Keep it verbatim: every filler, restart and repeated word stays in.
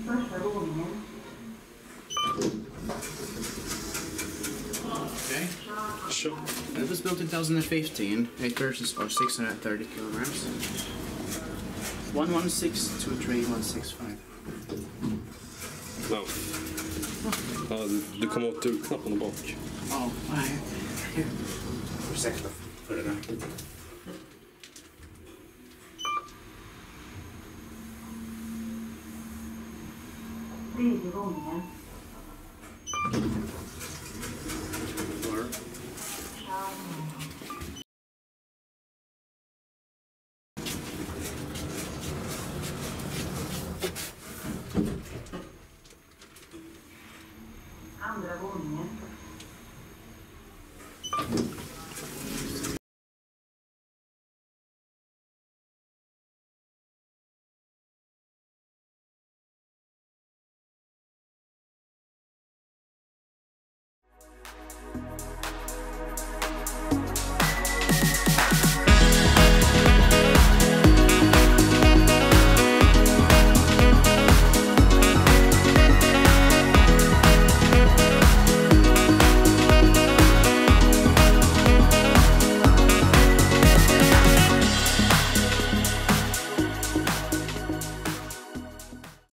Första våningen. Okay. Sure. It was built in twenty fifteen. Eight persons or six hundred thirty kilograms. one one six two three one six five. Ja. Ja, du, du kommer åt urknappen bak. Oh, nej. Ursäkta för det där. Tredje våningen.